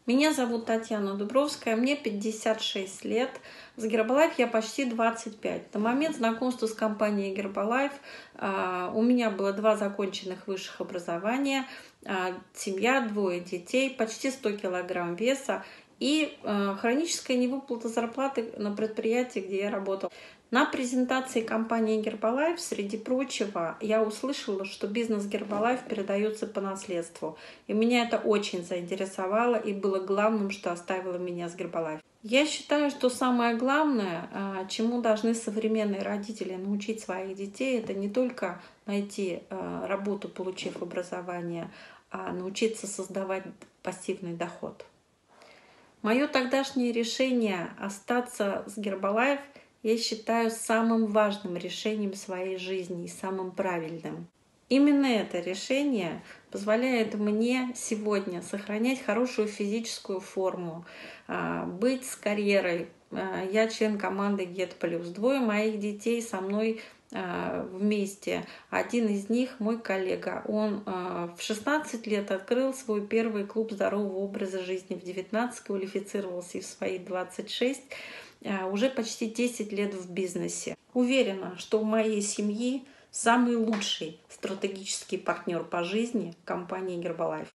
Меня зовут Татьяна Дубровская, мне 56 лет. С Herbalife я почти 25. На момент знакомства с компанией Herbalife у меня было 2 законченных высших образования, семья, 2 детей, почти 100 килограмм веса и хроническая невыплата зарплаты на предприятии, где я работала. На презентации компании Herbalife, среди прочего, я услышала, что бизнес Herbalife передается по наследству. И меня это очень заинтересовало и было главным, что оставило меня с Herbalife. Я считаю, что самое главное, чему должны современные родители научить своих детей, это не только найти работу, получив образование, а научиться создавать пассивный доход. Мое тогдашнее решение остаться с Herbalife я считаю самым важным решением своей жизни и самым правильным. Именно это решение позволяет мне сегодня сохранять хорошую физическую форму, быть с карьерой. Я член команды Get+. 2 моих детей со мной вместе. Один из них мой коллега. Он в 16 лет открыл свой первый клуб здорового образа жизни, в 19 квалифицировался и в свои 26 уже почти 10 лет в бизнесе. Уверена, что у моей семьи самый лучший стратегический партнер по жизни — компания Herbalife.